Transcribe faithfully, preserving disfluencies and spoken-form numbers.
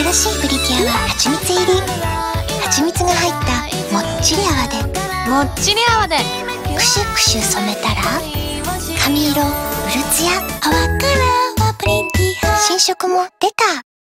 新しいプリティアは蜂蜜入り。蜂蜜が入ったもっちり泡でもっちり泡でクシュクシュ染めたら髪色うるつや。泡カラーはプリティア。新色も出た。